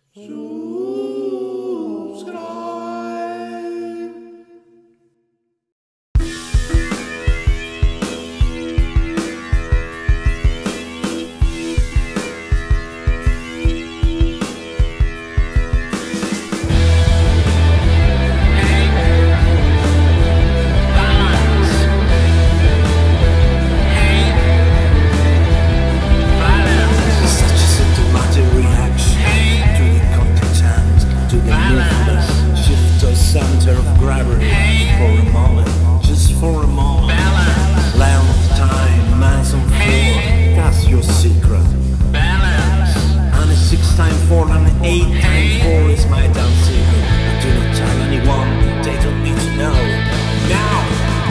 Center of gravity for a moment, just for a moment. Balance. Length, time, mass and floor, that's your secret. Balance. And a 6 times 4 and an 8 times 4 is my damn secret. I do not tell anyone, they don't need to know. Now!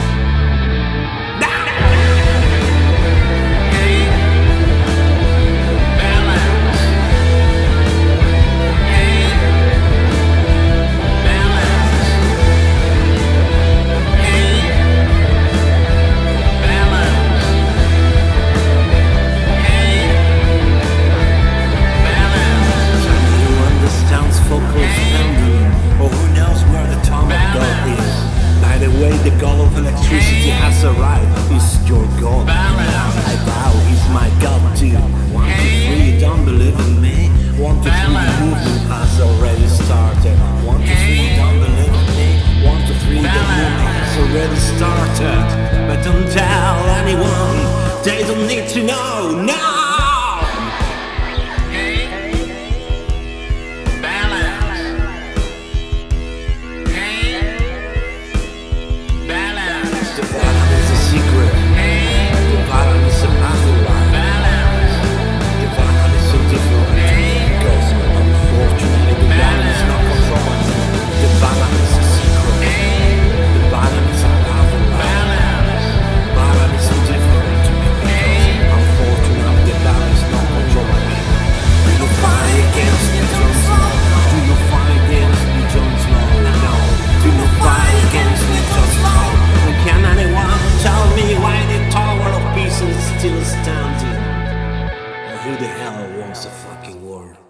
The god of electricity has arrived. He's your god. I vow he's my god too. 1, 2, 3, don't believe in me. 1, 2, 3, the movement has already started. 1, 2, 3, don't believe in me. 1, 2, 3, the movement has already started. But don't tell anyone, they don't need to know. No! Still standing. Who the hell wants a fucking world?